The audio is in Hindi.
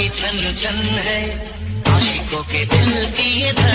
की छन छन है, आशिकों के दिल की ये धड़कन